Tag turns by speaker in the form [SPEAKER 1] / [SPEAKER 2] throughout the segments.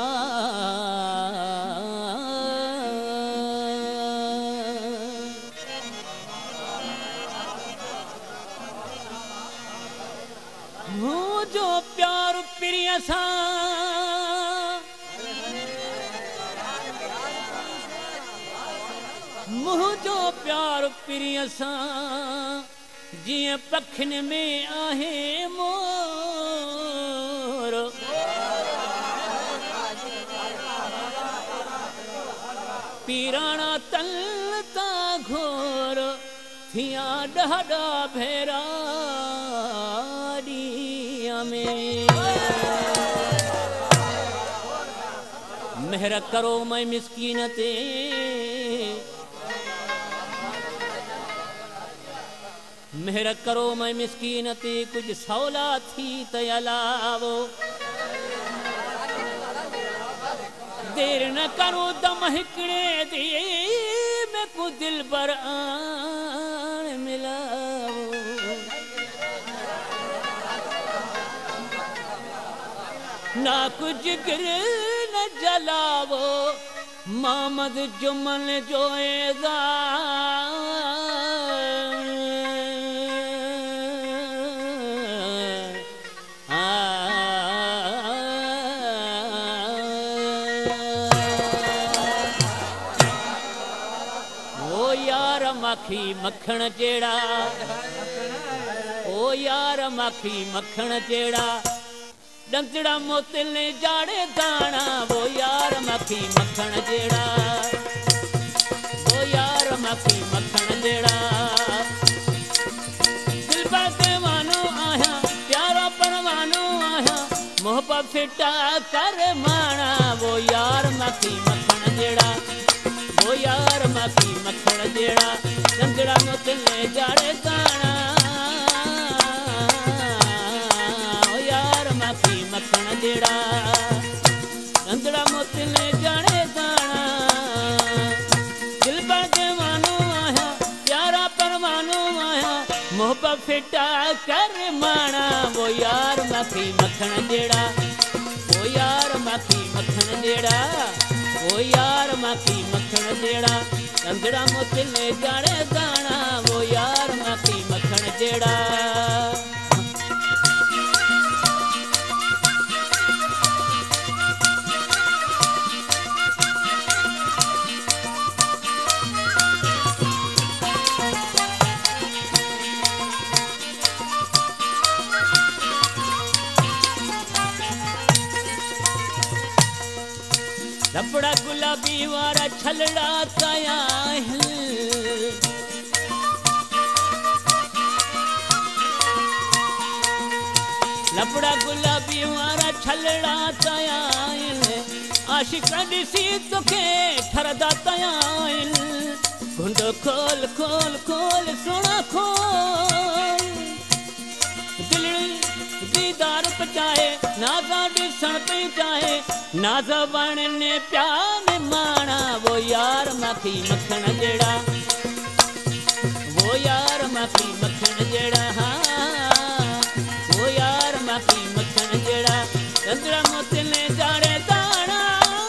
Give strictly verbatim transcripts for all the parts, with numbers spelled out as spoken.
[SPEAKER 1] मुझो प्यार प्रिय सा मुझो प्यार प्रिय सा जिए पखन में आहे मोर पीराणा तलता घोर थिया ॾाढा भेरा में मेहर करो मैं मिस्कीन ते मेहर करो मैं मिस्कीन ते कुछ सौला थी तलावो देर न करो दम हिकड़े दे मैं को दिल पर आन मिलावो ना कुछ गिर न जलावो मोहम्मद जुमन जोएगा ओ यार माखी मक्खन जेड़ा ओ यार माखी मक्खन जेड़ा डंचड़ा मोतिल ने जाड़े दाना वो यार मक्खी मक्खन जेड़ा वो यार मक्खी मक्खन जेड़ा दिल पर देवानो आया प्यारा परवानो आया मोहब्बत फिटा कर माना वो यार मक्खी मक्खन जेड़ा वो यार मक्खी मक्खन जेड़ा डंचड़ा मोतिल ने जाड़े दाना मक्खन जेड़ा डंचड़ा मोतिल ने जाने दाना दिल पर देवानो आया प्यारा परवानो आया मोहब्बत फिटा कर माना वो यार मक्खी मक्खन जेड़ा वो यार मक्खी मक्खन जेड़ा वो यार मक्खी मक्खन जेड़ा डंचड़ा मोतिल ने जाने दाना वो यार मक्खी मक्खन जेड़ा लपड़ा गुलाबी वारा छलड़ा काया लपड़ा गुलाबी वारा छलड़ा काया आशिक ॾिसी तोखे ठरदा तया घुंड खोल खोल खोल सोना खोल दिल दीदार पचाए नाज़ा ॾिसण पई चाहे नाज़ वण ने प्यार माना वो यार मक्खी मक्खन जेड़ा वो यार मक्खी मक्खन जेड़ा हाँ वो यार मक्खी मक्खन जेड़ा डंचड़ा मोतिल ने जाड़े दाना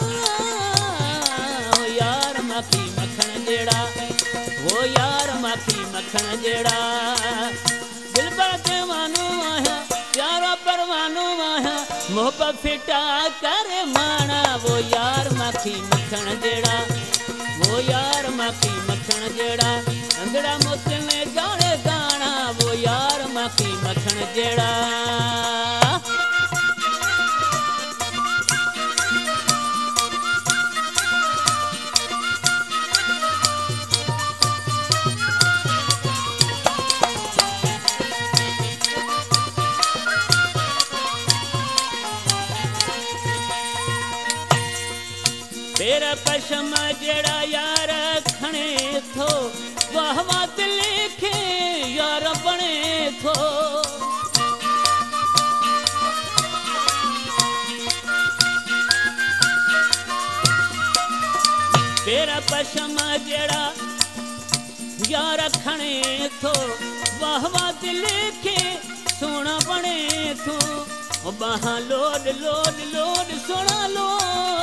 [SPEAKER 1] वो यार मक्खी मक्खन जेड़ा वो यार मक्खी मक्खन जेड़ा दिल पर देवानो आया प्यारा परवानो आया मोहब्बत फिटा कर माना वो यार मक्खी मक्खन जेड़ा वो यार मक्खी मक्खन जेड़ा डंचड़ा मोतिल ने जाने दाना वो यार मक्खी मक्खन जेड़ा तेरा पशम जेड़ा यार खणे थो वाह वाह लिखे यार बने थो तेरा पशम जेड़ा यार खणे थो वाह वाह लिखे सोना बने थो बाह लोड लोड लोड सोना लोड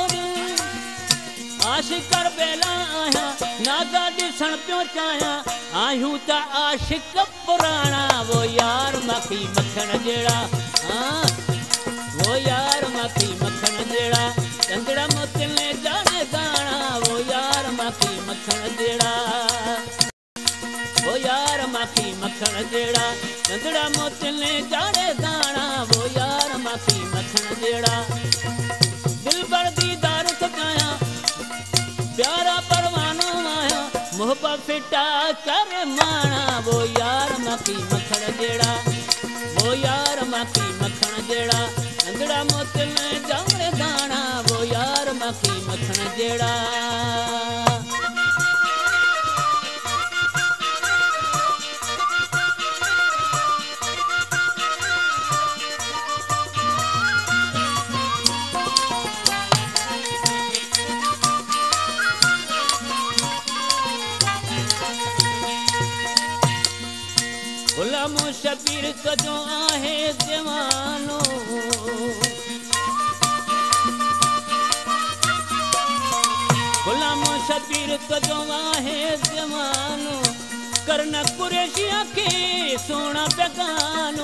[SPEAKER 1] आशिक कर बेला आया नागा दिसण पियो चाया आयूं ता आशिक पुराना वो यार मखी मखण जेड़ा हाँ वो यार मखी मखण जेड़ा चंदड़ा मोतले जाने दाना वो यार मखी मखण जेड़ा वो यार मखी मखण जेड़ा चंदड़ा मोतले जाने दाना वो यार मखी मखण जेड़ा दिल भर दीदार थकाया प्यारा परवानो आया मोहब्बत फिटा कर माना वो यार मखी मखण जेड़ा वो यार मखी मखण जेड़ा चंदड़ा मोतले जाने दाना वो यार मखी मखण जेड़ा गुलामो शबीर कदों आहे जवानो गुलामो शबीर कदों आहे जवानो करना कुरैशिया के सोना बेगानो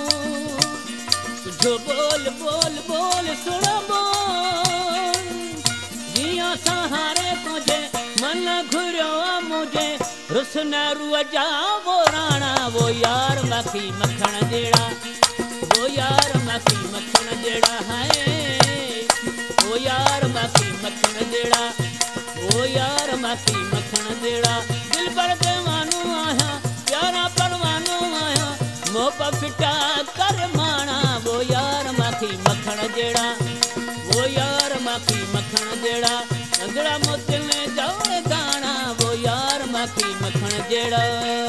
[SPEAKER 1] जो बोल बोल बोल सुना बोल जिया सहारे तुझे मन घुरियो मुझे रुसन रुजा वो राणा वो यार मखी मखण जेड़ा वो यार मखी मखण जेड़ा है वो यार मखी मखण जेड़ा वो यार मखी मखण जेड़ा दिल पर देवानो आया प्यारा परवानो आया मोह फिटा कर माना वो यार मखी मखण जेड़ा वो यार मखी मखण जेड़ा चंदड़ा मोतले जाओ दाना वो यार मखी मखण जेड़ा